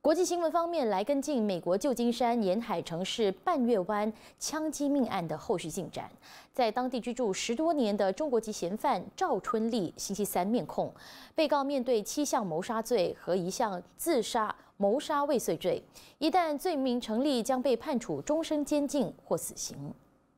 国际新闻方面，来跟进美国旧金山沿海城市半月湾枪击命案的后续进展。在当地居住10多年的中国籍嫌犯赵春丽，星期三面控，被告面对7项谋杀罪和1项自杀谋杀未遂罪，一旦罪名成立，将被判处终身监禁或死刑。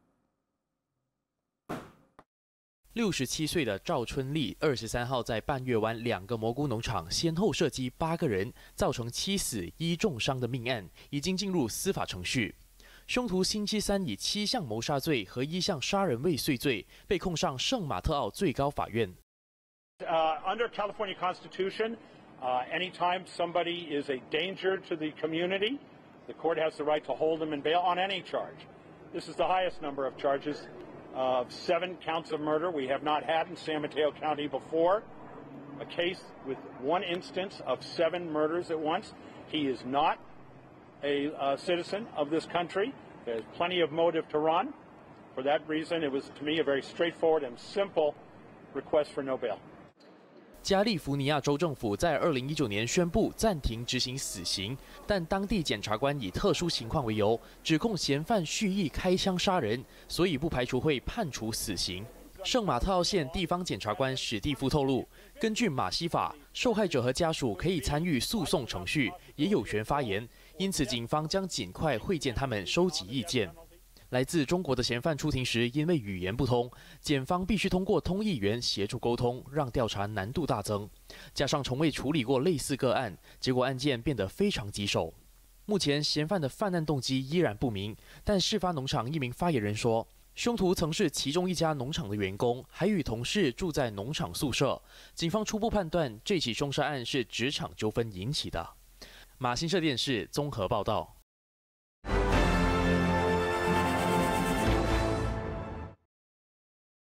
67岁的赵春丽23号在半月湾2个蘑菇农场先后射击8个人，造成7死1重伤的命案，已经进入司法程序。凶徒星期三以7项谋杀罪和1项杀人未遂罪被控上圣马特奥最高法院。 Under California Constitution, anytime somebody is a danger to the community, the court has the right to hold them in bail on any charge. This is the highest number of charges. Of 7 counts of murder we have not had in San Mateo County before. A case with 1 instance of 7 murders at once. He is not a citizen of this country. There's plenty of motive to run. For that reason, it was to me a very straightforward and simple request for no bail. 加利福尼亚州政府在2019年宣布暂停执行死刑，但当地检察官以特殊情况为由，指控嫌犯蓄意开枪杀人，所以不排除会判处死刑。圣马特奥县地方检察官史蒂夫透露，根据马西法，受害者和家属可以参与诉讼程序，也有权发言，因此警方将尽快会见他们，收集意见。 来自中国的嫌犯出庭时，因为语言不通，检方必须通过通译员协助沟通，让调查难度大增。加上从未处理过类似个案，结果案件变得非常棘手。目前嫌犯的犯案动机依然不明，但事发农场一名发言人说，凶徒曾是其中一家农场的员工，还与同事住在农场宿舍。警方初步判断，这起凶杀案是职场纠纷引起的。马新社电视综合报道。